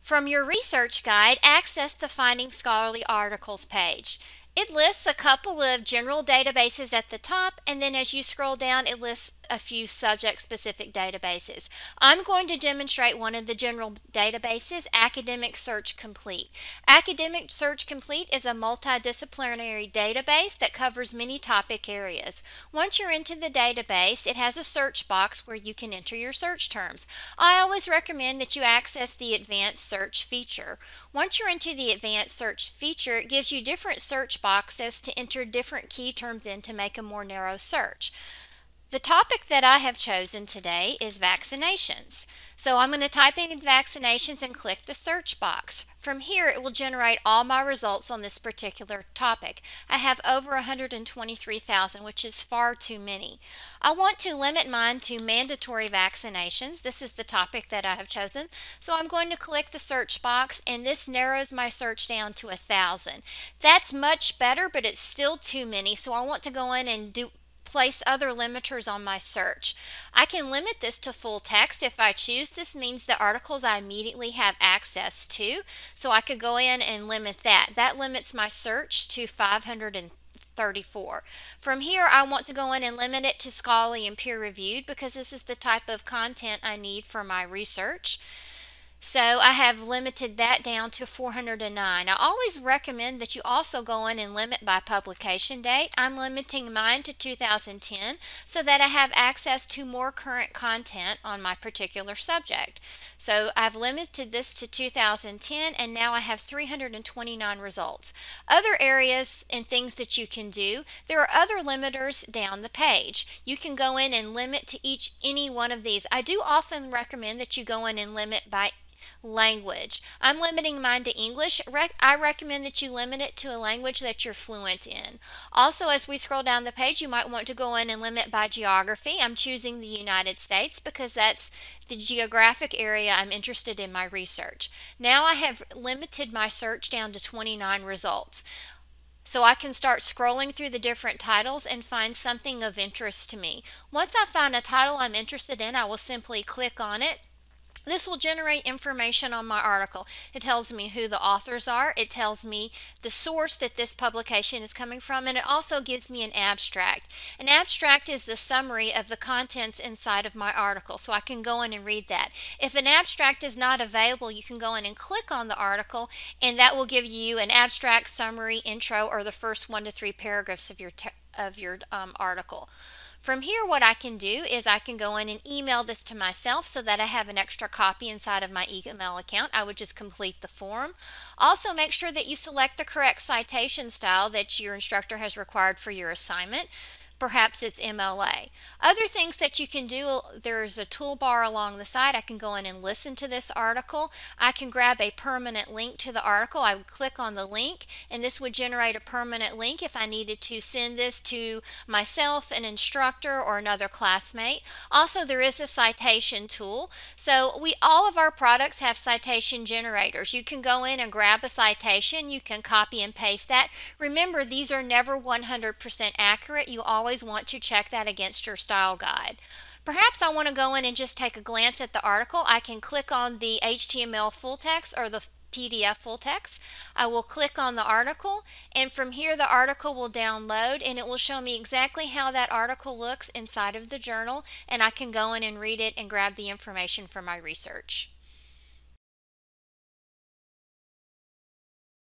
From your research guide, access the Finding Scholarly Articles page. It lists a couple of general databases at the top, and then as you scroll down, it lists a few subject-specific databases. I'm going to demonstrate one of the general databases, Academic Search Complete. Academic Search Complete is a multidisciplinary database that covers many topic areas. Once you're into the database, it has a search box where you can enter your search terms. I always recommend that you access the Advanced Search feature. Once you're into the Advanced Search feature, it gives you different search boxes to enter different key terms in to make a more narrow search. The topic that I have chosen today is vaccinations. So I'm going to type in vaccinations and click the search box. From here, it will generate all my results on this particular topic. I have over 123,000, which is far too many. I want to limit mine to mandatory vaccinations. This is the topic that I have chosen. So I'm going to click the search box, and this narrows my search down to 1,000. That's much better, but it's still too many. So I want to go in and place other limiters on my search. I can limit this to full text if I choose. This means the articles I immediately have access to, so I could go in and limit that. That limits my search to 534. From here, I want to go in and limit it to scholarly and peer-reviewed because this is the type of content I need for my research. So I have limited that down to 409. I always recommend that you also go in and limit by publication date. I'm limiting mine to 2010 so that I have access to more current content on my particular subject. So I've limited this to 2010, and now I have 329 results. Other areas and things that you can do, there are other limiters down the page. You can go in and limit to any one of these. I do often recommend that you go in and limit by language. I'm limiting mine to English. I recommend that you limit it to a language that you're fluent in. Also, as we scroll down the page, you might want to go in and limit by geography. I'm choosing the United States because that's the geographic area I'm interested in my research. Now I have limited my search down to 29 results. So I can start scrolling through the different titles and find something of interest to me. Once I find a title I'm interested in, I will simply click on it. This will generate information on my article. It tells me who the authors are, it tells me the source that this publication is coming from, and it also gives me an abstract. An abstract is the summary of the contents inside of my article, so I can go in and read that. If an abstract is not available, you can go in and click on the article, and that will give you an abstract, summary, intro, or the first 1 to 3 paragraphs of your article. From here, what I can do is I can go in and email this to myself so that I have an extra copy inside of my email account. I would just complete the form. Also, make sure that you select the correct citation style that your instructor has required for your assignment. Perhaps it's MLA. Other things that you can do, there's a toolbar along the side. I can go in and listen to this article. I can grab a permanent link to the article. I would click on the link, and this would generate a permanent link if I needed to send this to myself, an instructor, or another classmate. Also, there is a citation tool. So all of our products have citation generators. You can go in and grab a citation. You can copy and paste that. Remember, these are never 100% accurate. You always want to check that against your style guide. Perhaps I want to go in and just take a glance at the article. I can click on the HTML full text or the PDF full text. I will click on the article, and from here the article will download, and it will show me exactly how that article looks inside of the journal, and I can go in and read it and grab the information for my research.